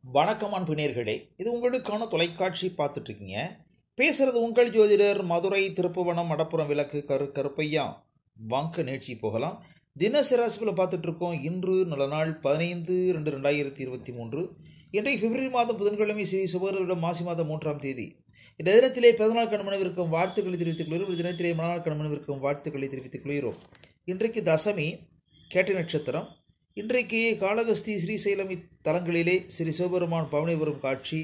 வணக்கம் அன்பினர்களே, இது உங்களுக்கான தொலைக்காட்சி பார்த்துட்டு இருக்கீங்க. பேசுறது உங்கள் ஜோதிடர் மதுரை திருப்புவனம் மடப்புறம் விளக்கு கருப்பையா. வாங்க நிகழ்ச்சி போகலாம். தினசரி ராசிகளை பார்த்துட்டு இருக்கோம். இன்று நல்ல நாள் 15/2/2023. இன்றைக்கு பிப்ரவரி மாதம் புதன்கிழமை சுபகிருதம் மாசி மாதம் 3ஆம் தேதி. இந்த தினத்திலே பிறந்தநாள் கண்மணவிற்கும் வாழ்த்துக்களை தெரிவித்துக் கொள்கிறோம். இந்த தினத்திலே மணநாள் கண்மணவிற்கும் வாழ்த்துக்களை தெரிவித்துக் கொள்கிறோம். இன்றைக்கு தசமி, கேட்டை நட்சத்திரம். இன்றைக்கு காளகஸ்தி ஸ்ரீசைலம் இத்தலங்களிலே ஸ்ரீ சிவபெருமான் பவனி வரும் காட்சி.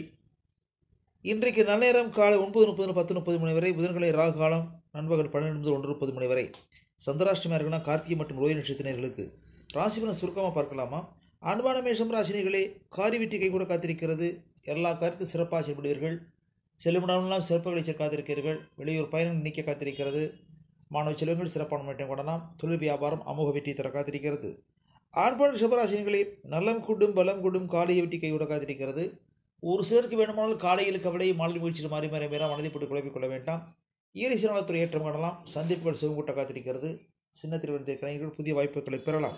இன்றைக்கு நன்னேரம் காலை 9:30 10:30 மணி வரை. புதன்கிழமை ராகு காலம் நண்பகல் 12 முதல் 1:30 மணி வரை. சந்திராஷ்டமியாக இருக்குன்னா கார்த்திகை மற்றும் ரோஹிணி நட்சத்திரர்களுக்கு. ராசிபலன் சுருக்கமாக பார்க்கலாமா? அன்பான மேஷம் ராசினிகளே, காரி வெற்றி கை கூட காத்திருக்கிறது. எல்லா காரியத்தையும் சிறப்பாக செயல்படுவீர்கள். செல்லுமிடமெல்லாம் சிறப்புகளை காத்திருக்கிறீர்கள். வெளியூர் பயணம் நீக்க காத்திருக்கிறது. மாணவ செல்வங்கள் சிறப்பான முன்னேற்றம் கொள்ளலாம். தொழில் வியாபாரம் அமோக வெற்றி தர காத்திருக்கிறது. ஆண்பான ரிஷபராசினிகளே, நலம் கூடும் பலம் கூடும் காலையை வெட்டி கைவிட காத்திருக்கிறது. ஒரு சிலருக்கு வேண்டுமானால் காலையில் கவலை மாலை முயற்சியில் மாறி மாறி மேலாம் மனதை போட்டு குழப்பிக் கொள்ள வேண்டாம். இயற்கை நலத்துறை ஏற்றம் காணலாம். சந்திப்புகள் சிவங்கூட்ட காத்திருக்கிறது. சின்னத்தில் வந்த கலைஞர்கள் புதிய வாய்ப்புகளை பெறலாம்.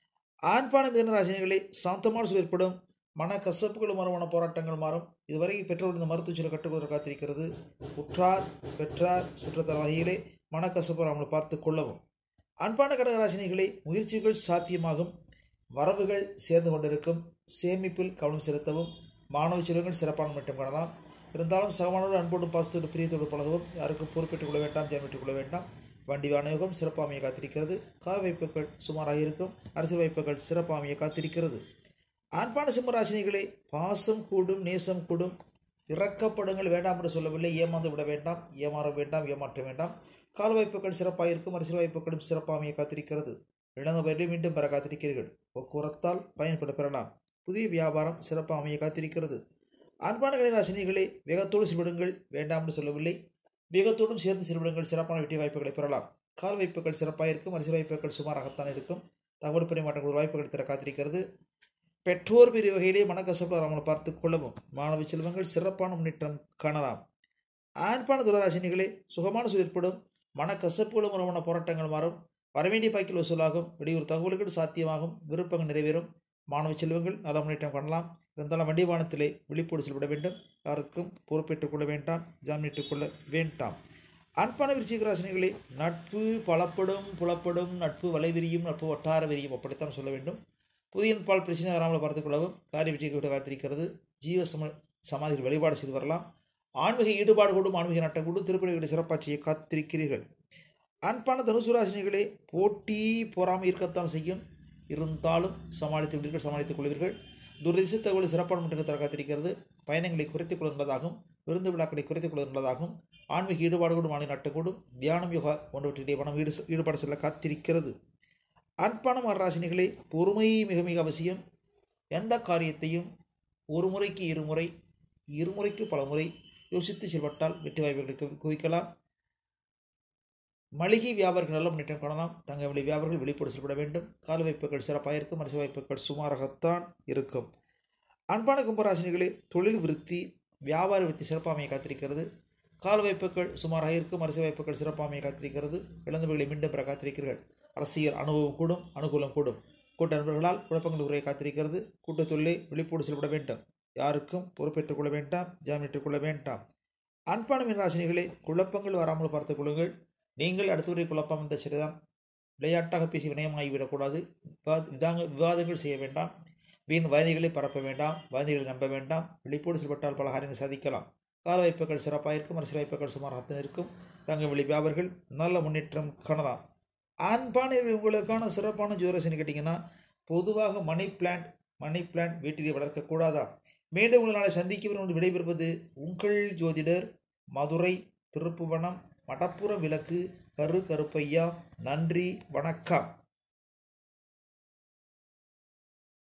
ஆண்பான மிதன ராசினிகளே, சாந்தமான சூழல் ஏற்படும். மன கசப்புகளும் மரமான போராட்டங்கள் மாறும். இதுவரை பெற்றோர் இந்த மருத்துவ சூழல் கட்டுக்கொள்ள காத்திருக்கிறது. உற்றார் பெற்றார் சுற்றத்தர வகையிலே மனக்கசப்பு அவங்களை பார்த்து கொள்ளவும். அன்பான கடகராசினிகளே, முயற்சிகள் சாத்தியமாகும். வரவுகள் சேர்ந்து கொண்டிருக்கும். சேமிப்பில் கவனம் செலுத்தவும். மாணவ செல்வங்கள் சிறப்பான முன்னேற்றம் காணலாம். இருந்தாலும் சகமானோடு அன்போடு பாசத்தோடு பிரியத்தோடு பழகவும். யாருக்கும் பொறுப்பேற்றுக் கொள்ள வேண்டாம், ஜாமீட்டுக் கொள்ள வேண்டாம். வண்டி வாணியோகம் சிறப்பாமையை காத்திருக்கிறது. கார் வாய்ப்புகள் சுமாராக இருக்கும். அரசியல் வாய்ப்புகள் சிறப்பாமையை காத்திருக்கிறது. ஆண்பான சிம்மராசினிகளே, பாசம் கூடும், நேசம் கூடும். இறக்கப்படுங்கள் வேண்டாம் என்று சொல்லவில்லை. ஏமாந்து விட வேண்டாம், ஏமாற வேண்டாம், ஏமாற்ற வேண்டாம். கால் வாய்ப்புகள் சிறப்பாக இருக்கும். அரசியல் வாய்ப்புகளும் சிறப்பாமையை காத்திருக்கிறது. இழந்த பயிரை மீண்டும் பெற காத்திருக்கிறீர்கள். போக்குவரத்தால் பயன்பட பெறலாம். புதிய வியாபாரம் சிறப்பாக அமைய காத்திருக்கிறது. அன்பான கலைராசினிகளே, வேகத்தோடு செயல்படுங்கள் வேண்டாம் என்று சொல்லவில்லை. வேகத்தோடும் சேர்ந்து செயல்படுங்கள். சிறப்பான வெற்றி வாய்ப்புகளை பெறலாம். கால் வாய்ப்புகள் சிறப்பாக இருக்கும். அரசியல் வாய்ப்புகள் சுமாராகத்தான் இருக்கும். தகவல் பரிமாற்றங்கள் வாய்ப்புகள் தர காத்திருக்கிறது. பெற்றோர் பெரிய வகையிலே மனக்கசப்பு அவங்களை பார்த்து கொள்ளவும். மாணவ செல்வங்கள் சிறப்பான முன்னேற்றம் காணலாம். ஆண்பான துளராசினிகளே, சுகமான சூழல் ஏற்படும். மனக்கசப்புகளும் உறவான போராட்டங்கள் மாறும். வரவேண்டிய பாக்கில் வசூலாகும். வெளியூர் தகவல்கள் சாத்தியமாகும். விருப்பங்கள் நிறைவேறும். மாணவ செல்வங்கள் நல்ல முன்னேற்றம் காணலாம். இருந்தாலும் வண்டி வாகனத்திலே விழிப்போடு செல்விட வேண்டும். யாருக்கும் பொறுப்பேற்றுக் கொள்ள வேண்டாம், ஜாமீனிட்டுக் கொள்ள வேண்டாம். அன்பான விருச்சிக ராசினிகளே, நட்பு பலப்படும் புலப்படும். நட்பு வலைவிரியும், நட்பு வட்டார விரியும், அப்படித்தான் சொல்ல வேண்டும். புதிய பால் பிரச்சனை வராமல் பார்த்துக் கொள்ளவும். காரிய வெற்றியை விட்டு காத்திருக்கிறது. ஜீவ சமாதிகள் வழிபாடு செய்து வரலாம். ஆன்மீக ஈடுபாடு கூடும். ஆன்மீக நட்டம் கூடும். திருப்பணிகளை சிறப்பாக செய்ய காத்திருக்கிறீர்கள். அன்பான தனுசு ராசினிகளே, போட்டி பொறாமை இருக்கத்தான் செய்யும். இருந்தாலும் சமாளித்து விடுவீர்கள், சமாளித்துக் கொள்வீர்கள். துரதிசை தகவல் சிறப்பான முன்னேற்றம் தர காத்திருக்கிறது. பயணங்களை குறைத்துக் கொள்வதாகவும் விருந்து விழாக்களை குறைத்துக் கொள்வதாகவும் ஆன்மீக ஈடுபாடு கூடும். ஆன்மீக நட்டம் கூடும். தியானம் யோகா போன்றவற்றிலே மனம் ஈடுபாடு செல்ல காத்திருக்கிறது. அன்பான மகராசினிகளே, பொறுமை மிக மிக அவசியம். எந்த காரியத்தையும் ஒரு முறைக்கு இருமுறை, இருமுறைக்கு பல முறை யோசித்து செயல்பட்டால் வெற்றி வாய்ப்புகளை குவிக்கலாம். மளிகை வியாபாரிகள் நல்ல முன்னேற்றம் காணலாம். தங்க விலை வியாபாரிகள் வெளிப்பட செயல்பட வேண்டும். கால வாய்ப்புகள் சிறப்பாக இருக்கும். அரசு வாய்ப்புகள் சுமாராகத்தான் இருக்கும். அன்பான கும்பராசினிகளே, தொழில் விருத்தி வியாபார விருத்தி சிறப்பாமையை காத்திருக்கிறது. கால வாய்ப்புகள் சுமாராக இருக்கும். அரசு வாய்ப்புகள் சிறப்பாமையை காத்திருக்கிறது. இழந்தவர்களை மீண்டும் பெற காத்திருக்கிறீர்கள். அரசியல் அனுபவம் கூடும், அனுகூலம் கூடும். கூட்ட நண்பர்களால் குழப்பங்கள் குறைய காத்திருக்கிறது. கூட்டத் தொழிலை விழிப்போடு செயல்பட வேண்டும். யாருக்கும் பொறுப்பேற்றுக் கொள்ள வேண்டாம், ஜாமீனிட்டுக் கொள்ள வேண்டாம். அன்பான மீனராசினிகளே, குழப்பங்கள் வராமல் பார்த்துக் கொள்ளுங்கள். நீங்கள் அடுத்தவரை குழப்பம் இந்த சரிதான். விளையாட்டாக பேசி வினயமாகிவிடக்கூடாது. விவாதங்கள் செய்ய வேண்டாம். வீண் வதந்திகளை பரப்ப வேண்டாம். வதந்திகளை நம்ப வேண்டாம். விழிப்போடு செயல்பட்டால் பல காரியங்கள் சாதிக்கலாம். கால வாய்ப்புகள் சிறப்பாக இருக்கும். அரசியல் வாய்ப்புகள் சுமாராக இருக்கும். தங்க வெளி வியாபாரிகள் நல்ல முன்னேற்றம் காணலாம். ஆண்பான உங்களுக்கான சிறப்பான ஜோரசனி கேட்டிங்கன்னா, பொதுவாக மணி பிளான்ட் வீட்டிலே வளர்க்கக்கூடாதா? மீண்டும் உங்களை நாளை சந்திக்க விடைபெறுவது உங்கள் ஜோதிடர் மதுரை திருப்புவனம் மடப்புறம் விளக்கு கருப்பையா. நன்றி, வணக்கம்.